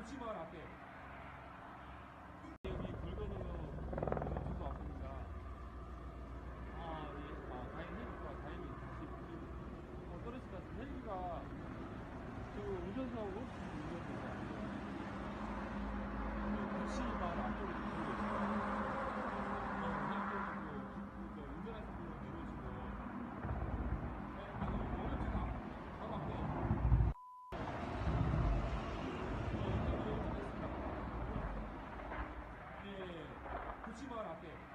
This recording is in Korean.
구치마을 앞에 여기 굵어서 주소 왔습니다. 아, 예. 아, 다행히 헬기가 다행히 다시 떨어질 것 같습니다. 헬기가 그 운전수하고 없이 운전수가 구치마을 앞쪽으로 들고 있어요. 운전하시는 분은 내려오시고 어렵지도 않고 바로 앞에 구치마을 앞에